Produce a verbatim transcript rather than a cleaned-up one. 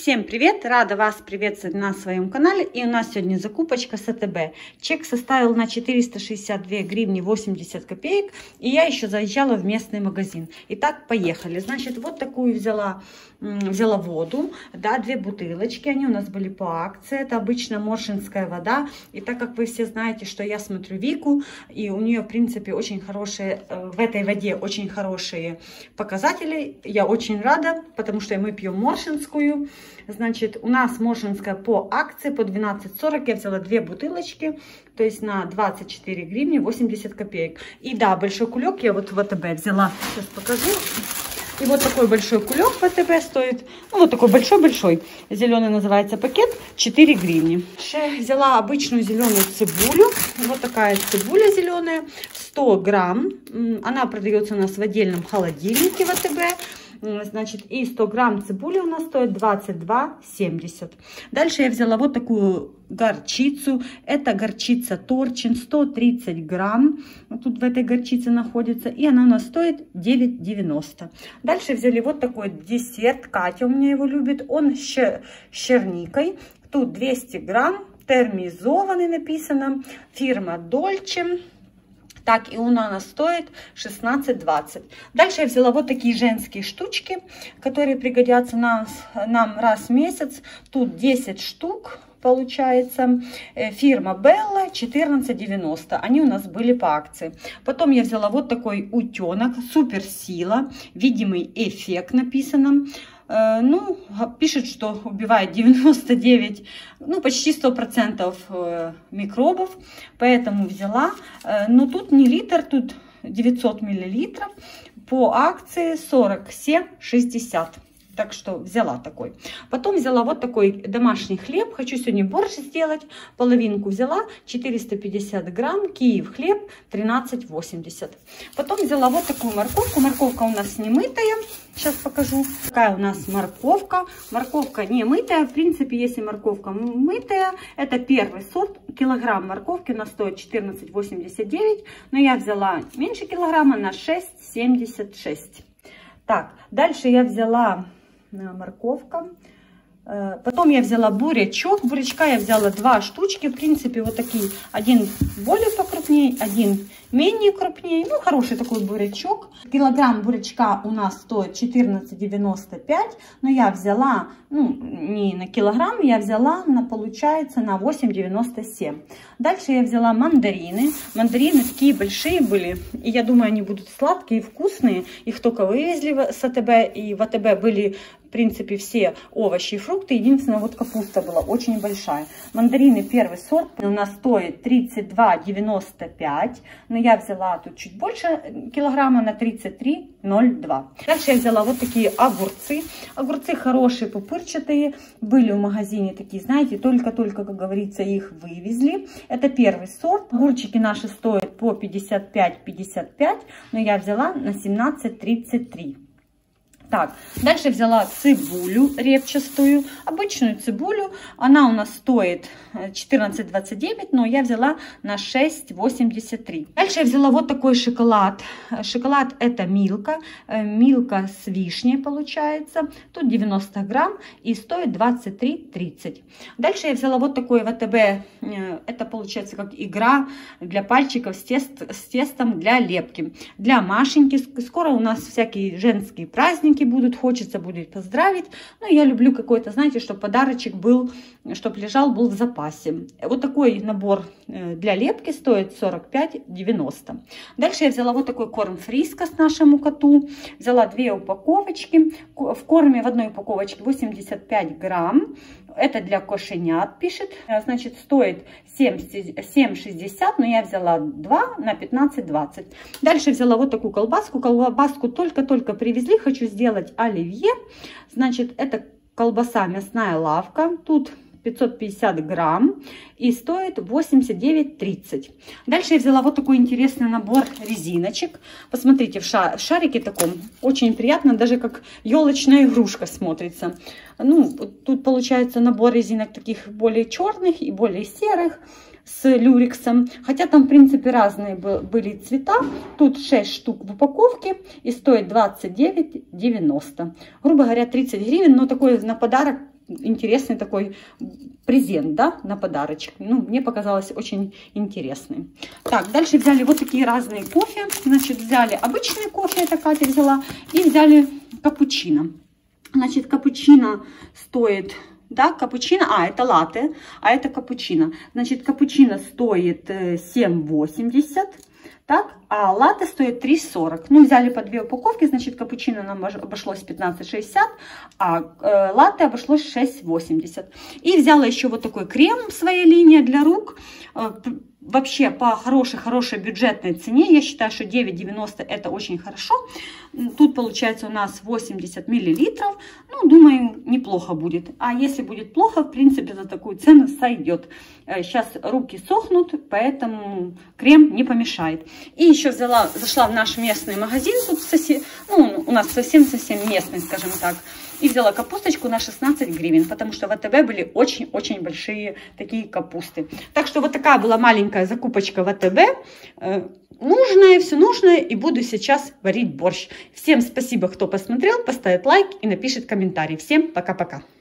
Всем привет! Рада вас приветствовать на своем канале. И у нас сегодня закупочка с АТБ. Чек составил на четыреста шестьдесят две гривны восемьдесят копеек. И я еще заезжала в местный магазин. Итак, поехали. Значит, вот такую взяла, взяла воду. Да, две бутылочки. Они у нас были по акции. Это обычно моршинская вода. И так как вы все знаете, что я смотрю Вику, и у нее, в принципе, очень хорошие, в этой воде очень хорошие показатели. Я очень рада, потому что мы пьем моршинскую. Значит, у нас моршинская по акции по двенадцать сорок. Я взяла две бутылочки, то есть на двадцать четыре гривны восемьдесят копеек. И да, большой кулек я вот в АТБ взяла. Сейчас покажу. И вот такой большой кулек в АТБ стоит. Ну, вот такой большой-большой. Зеленый называется пакет. четыре гривны. Взяла обычную зеленую цибулю. Вот такая цибуля зеленая. сто грамм. Она продается у нас в отдельном холодильнике в АТБ. Значит, и сто грамм цибули у нас стоит двадцать два семьдесят. Дальше я взяла вот такую горчицу. Это горчица Торчин, сто тридцать грамм. Вот тут в этой горчице находится. И она у нас стоит девять девяносто. Дальше взяли вот такой десерт. Катя у меня его любит. Он с черникой. Тут двести грамм. Термизованный написано. Фирма Дольче. Так, и он у нас стоит шестнадцать двадцать. Дальше я взяла вот такие женские штучки, которые пригодятся нам, нам раз в месяц. Тут десять штук получается. Фирма Белла, четырнадцать девяносто. Они у нас были по акции. Потом я взяла вот такой утенок, суперсила, видимый эффект написано. Ну, пишет, что убивает девяносто девять, ну, почти сто процентов микробов, поэтому взяла. Но тут не литр, тут девятьсот миллилитров, по акции сорок семь шестьдесят. Так что взяла такой. Потом взяла вот такой домашний хлеб. Хочу сегодня борщ сделать. Половинку взяла. четыреста пятьдесят грамм. Киев хлеб тринадцать восемьдесят. Потом взяла вот такую морковку. Морковка у нас не мытая. Сейчас покажу. Какая у нас морковка. Морковка не мытая. В принципе, если морковка мытая, это первый сорт. Килограмм морковки у нас стоит четырнадцать восемьдесят девять. Но я взяла меньше килограмма на шесть семьдесят шесть. Так, дальше я взяла морковка. Потом я взяла бурячок. Бурячка я взяла два штучки. В принципе, вот такие. Один более покрупнее, один менее крупнее. Ну, хороший такой бурячок. Килограмм бурячка у нас стоит четырнадцать девяносто пять. Но я взяла, ну, не на килограмм, я взяла, на, получается, на восемь девяносто семь. Дальше я взяла мандарины. Мандарины такие большие были. И я думаю, они будут сладкие и вкусные. Их только вывезли с АТБ. И в АТБ были, в принципе, все овощи и фрукты. Единственное, вот капуста была очень большая. Мандарины первый сорт у нас стоит тридцать два девяносто пять. Но я взяла тут чуть больше килограмма на тридцать три ноль два. Дальше я взяла вот такие огурцы. Огурцы хорошие, пупырчатые. Были в магазине такие, знаете, только-только, как говорится, их вывезли. Это первый сорт. Огурчики наши стоят по пятьдесят пять пятьдесят пять. Но я взяла на семнадцать тридцать три. Так, дальше взяла цибулю репчатую, обычную цибулю. Она у нас стоит четырнадцать двадцать девять, но я взяла на шесть восемьдесят три. Дальше я взяла вот такой шоколад. Шоколад это Милка. Милка с вишней получается. Тут девяносто грамм и стоит двадцать три тридцать. Дальше я взяла вот такой в АТБ. Это получается как игра для пальчиков с, тест, с тестом для лепки. Для Машеньки. Скоро у нас всякие женские праздники будут, хочется будет поздравить. Но я люблю какой-то, знаете, чтобы подарочек был, чтобы лежал, был в запасе. Вот такой набор для лепки стоит сорок пять девяносто. Дальше я взяла вот такой корм Фрискас нашему коту. Взяла две упаковочки. В корме в одной упаковочке восемьдесят пять грамм. Это для кошенят, пишет. Значит, стоит семь шестьдесят, но я взяла два на пятнадцать двадцать. Дальше взяла вот такую колбаску. Колбаску только-только привезли. Хочу сделать оливье. Значит, это колбаса мясная лавка. Тут пятьсот пятьдесят грамм и стоит восемьдесят девять тридцать. Дальше я взяла вот такой интересный набор резиночек. Посмотрите, в, шар, в шарике таком очень приятно, даже как елочная игрушка смотрится. Ну, тут получается набор резинок таких более черных и более серых с люрексом. Хотя там, в принципе, разные были цвета. Тут шесть штук в упаковке и стоит двадцать девять девяносто. Грубо говоря, тридцать гривен, но такой на подарок интересный такой презент, да, на подарочек. Ну, мне показалось очень интересным. Так, дальше взяли вот такие разные кофе. Значит, взяли обычный кофе, это Катя взяла, и взяли капучино. Значит, капучино стоит... Да, капучино, а, это латте, а это капучино. Значит, капучино стоит семь восемьдесят, так, а латте стоит три сорок. Ну, взяли по две упаковки, значит, капучино нам обошлось пятнадцать шестьдесят, а э, латте обошлось шесть восемьдесят. И взяла еще вот такой крем своей линии для рук. Вообще по хорошей-хорошей бюджетной цене, я считаю, что девять девяносто это очень хорошо. Тут получается у нас восемьдесят миллилитров. Ну, думаю, неплохо будет. А если будет плохо, в принципе, за такую цену сойдет. Сейчас руки сохнут, поэтому крем не помешает. И еще взяла, зашла в наш местный магазин, тут сосед, ну, у нас совсем-совсем местный, скажем так. И взяла капусточку на шестнадцать гривен, потому что в АТБ были очень-очень большие такие капусты. Так что вот такая была маленькая закупочка в АТБ. Э, нужное, все нужное. И буду сейчас варить борщ. Всем спасибо, кто посмотрел, поставит лайк и напишет комментарий. Всем пока-пока.